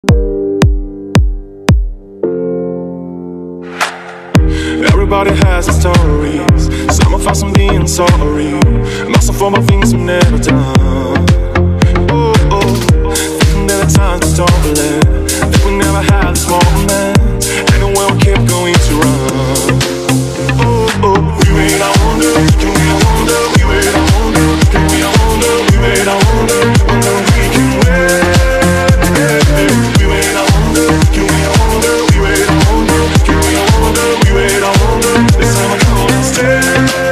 Everybody has its stories. Some of us are being sorry. Myself for my things I've never done. Oh, oh, thinking that at times we stolen, that we never had this moment, and when we kept going to run. Oh, oh, we wait, I wonder, can we wonder, we wait, I wonder, can we wonder, we wait, I wonder, wonder if we can wait. We wait, I wonder, can we wonder, we wait, I wonder, can we wonder, we wait, I wonder, this time I can't stay.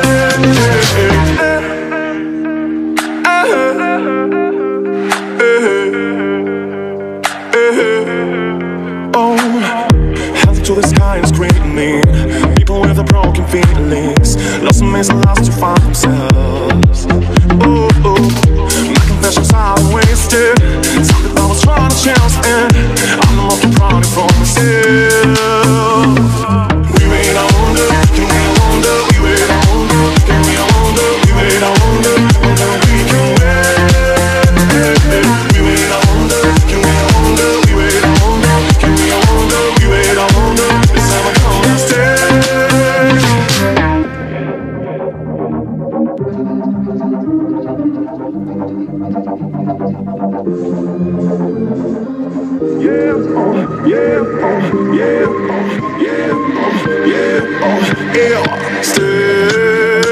Oh, heading to the sky and screaming. People with the broken feelings, lost and missing, lost to find themselves. Oh, oh, my confessions are wasted. Something I was trying to chance, and I'm the monkey running from myself. We wait, I wonder, can we wonder? We wait, I wonder, can we wonder? We wait, I wonder, wonder if we can wait. We wait, I wonder, can we wonder? We wait, I wonder, can we wonder? We wait, I wonder, this time I can't stay. Yeah, oh, yeah, oh, yeah, oh, yeah, oh, yeah, oh, yeah, stay.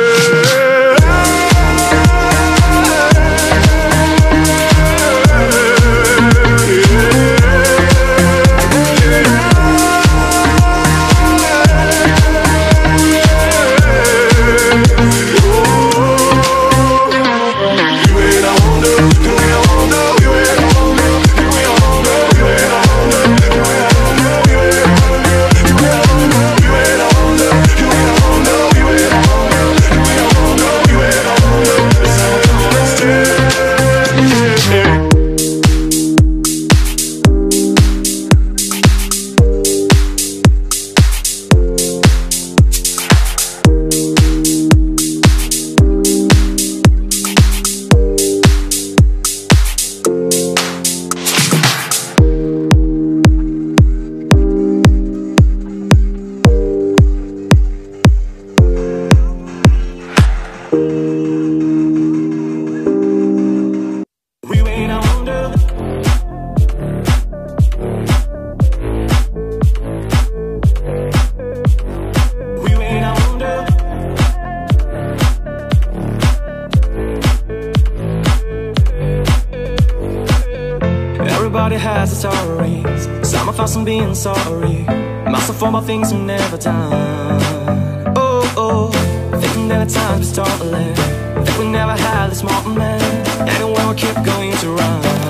Everybody has its stories. Some of us are being sorry. Myself for my things I've never done. Oh, oh, thinking that at times we stolen, that we never had this moment, and when we kept going to run.